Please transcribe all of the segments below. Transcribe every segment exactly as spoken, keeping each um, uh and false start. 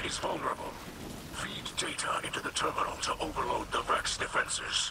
is vulnerable. Feed data into the terminal to overload the Vex defenses.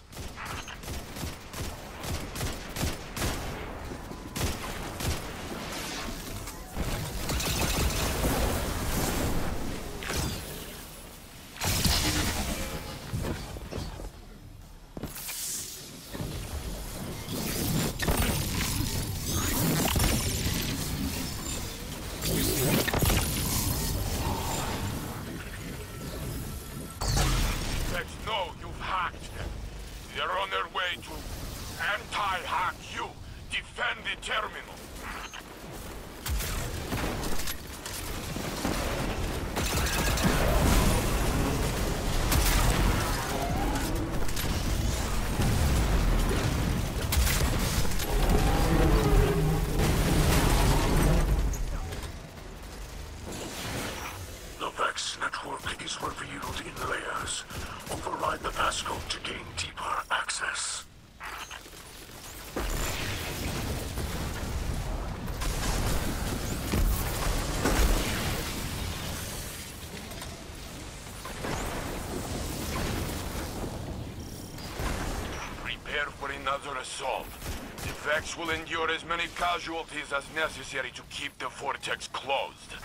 Another assault. The Vex will endure as many casualties as necessary to keep the vortex closed.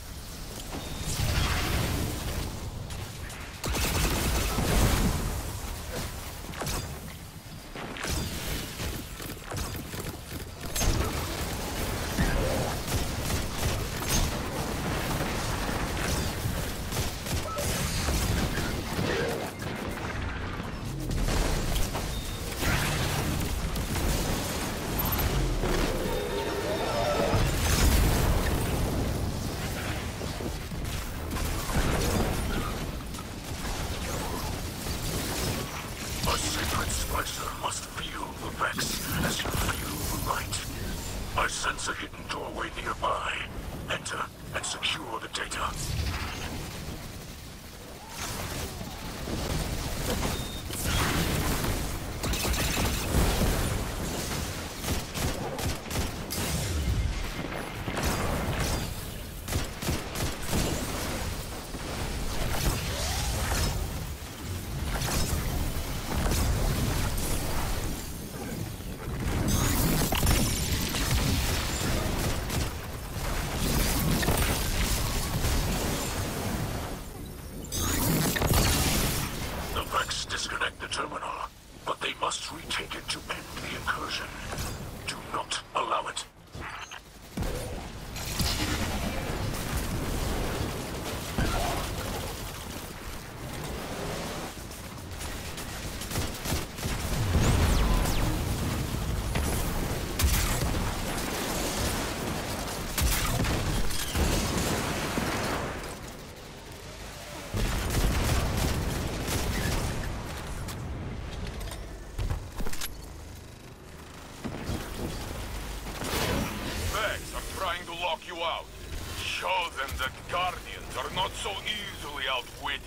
Show them that Guardians are not so easily outwitted.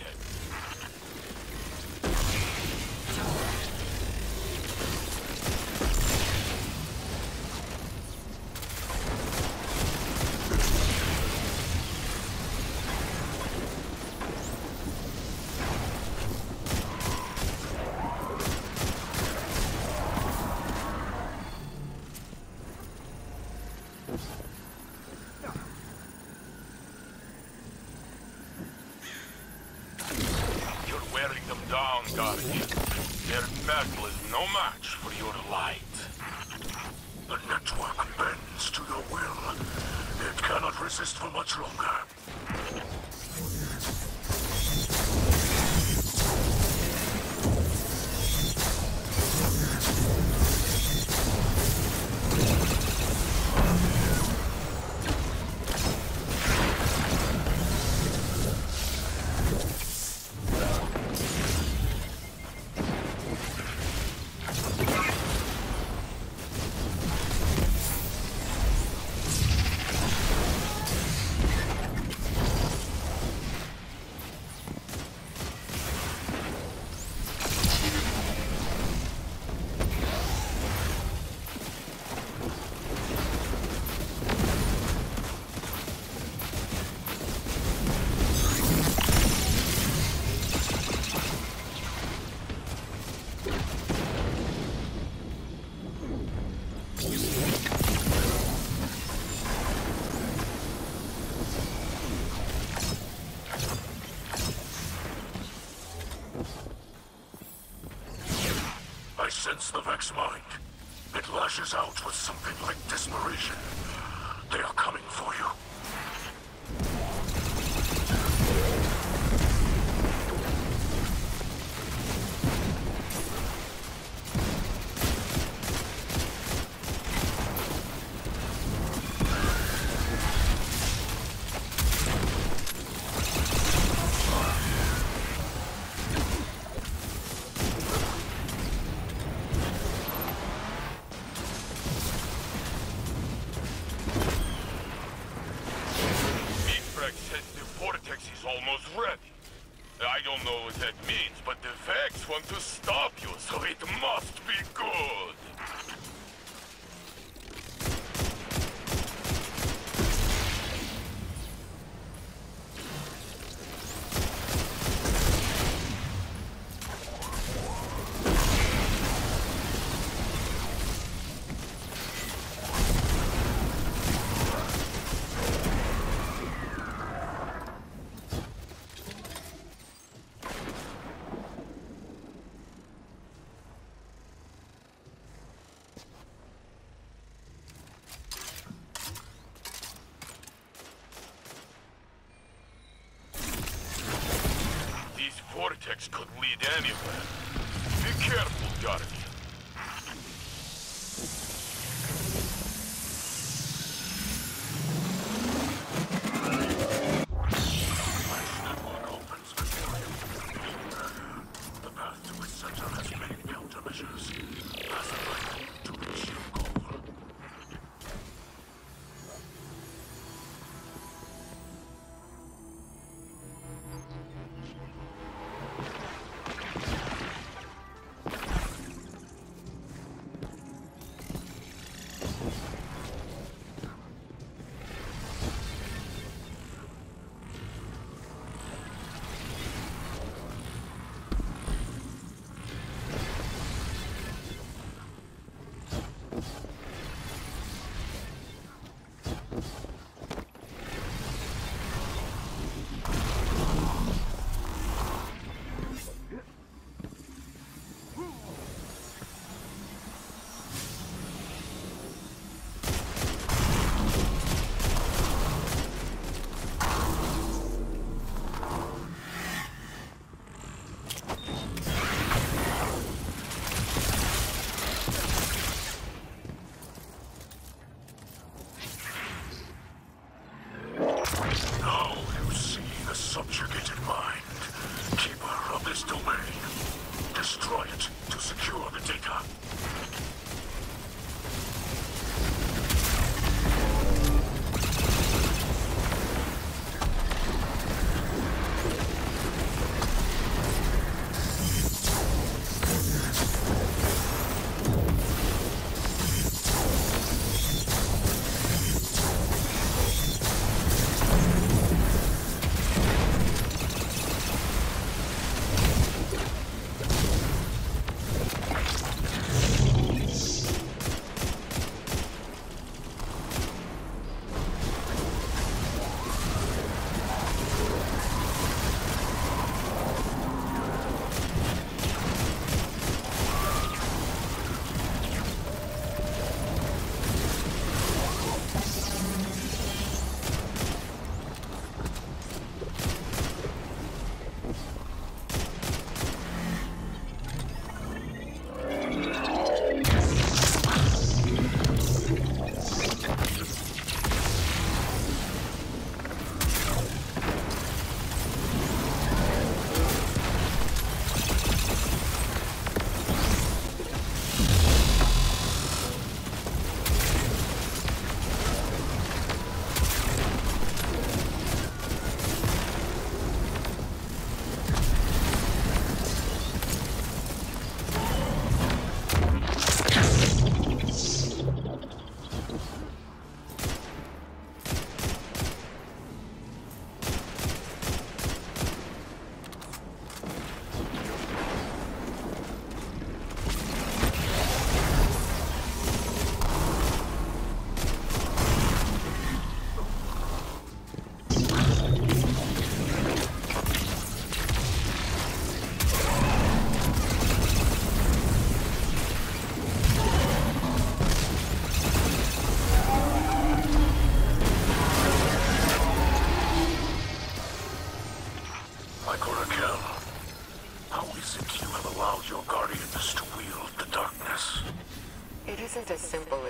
Down, Guardian. Their metal is no match for your light. The network bends to your will. It cannot resist for much longer. sense the Vex mind. It lashes out with something like desperation. They are coming for you. Almost ready. I don't know what that means, but the Vex want to stop you, so it must be good. Vortex could lead anywhere. Be careful, Dark. Network opens before you. The path to its center has many countermeasures. Pass it right to reach your goal.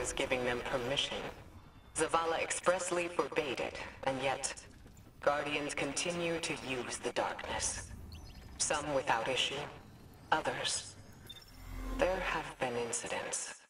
was giving them permission. Zavala expressly forbade it, and yet, Guardians continue to use the darkness. Some without issue, others. There have been incidents.